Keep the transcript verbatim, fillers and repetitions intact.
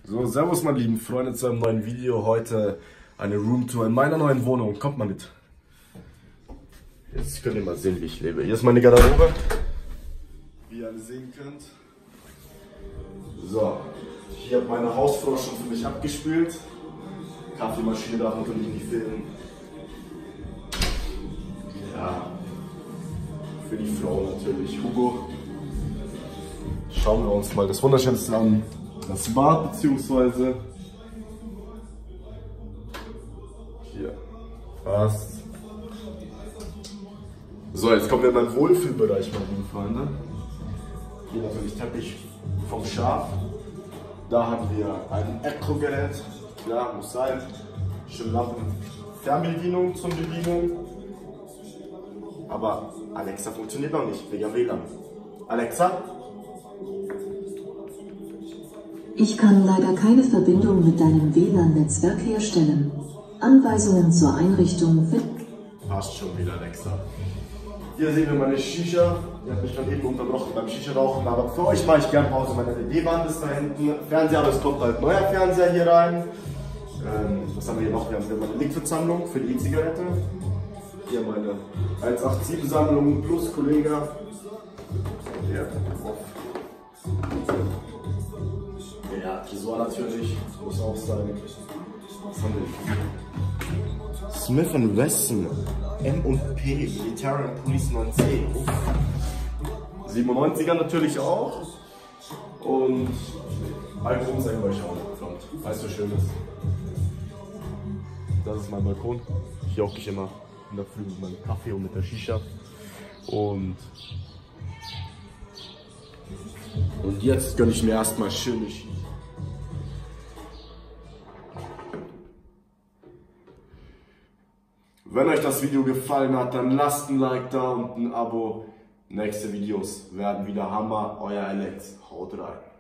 So, servus meine lieben Freunde zu einem neuen Video. Heute eine Roomtour in meiner neuen Wohnung. Kommt mal mit. Jetzt könnt ihr mal sehen, wie ich lebe. Hier ist meine Garderobe, wie ihr alle sehen könnt. So, hier hat meine Hausfrau schon für mich abgespült. Kaffeemaschine darf natürlich nicht fehlen. Ja, für die Frau natürlich. Hugo. Schauen wir uns mal das Wunderschönste an. Das Bad beziehungsweise hier fast. So, jetzt kommen wir in meinen Wohlfühlbereich, meine lieben Freunde. Hier natürlich Teppich vom Schaf. Da haben wir ein Elektrogerät, klar, muss sein. Schön Lampen, Fernbedienung zum Bedienen. Aber Alexa funktioniert noch nicht, wegen W L A N. Alexa? Ich kann leider keine Verbindung mit deinem W L A N-Netzwerk herstellen. Anweisungen zur Einrichtung finden. Passt schon wieder, Alexa. Hier sehen wir meine Shisha. Die hat mich dann eben unterbrochen beim Shisha-Rauchen. Aber für euch mache ich gerne Pause. Meine L E D-Wand ist da hinten. Fernseher, aber es kommt halt neuer Fernseher hier rein. Ähm, was haben wir hier noch? Wir haben hier meine Liquid-Sammlung für die E-Zigarette. Hier meine eins acht sieben Sammlung plus Kollege. Hier auf. Ja, Tresor natürlich, muss auch sein. Was haben wir hier? Smith and Wesson M und P Military Police neun C. siebenundneunziger natürlich auch. Und Alkohol sei euch auch, weil es so schön ist. Das ist mein Balkon. Hier hocke ich immer in der Früh mit meinem Kaffee und mit der Shisha. Und Und jetzt gönne ich mir erstmal schön Shisha. Wenn euch das Video gefallen hat, dann lasst ein Like da und ein Abo. Nächste Videos werden wieder Hammer. Euer Alex. Haut rein.